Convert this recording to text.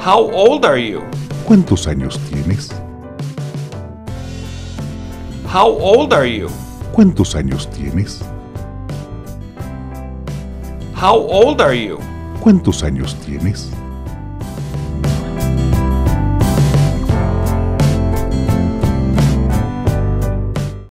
How old are you? ¿Cuántos años tienes? How old are you? ¿Cuántos años tienes? How old are you? ¿Cuántos años tienes?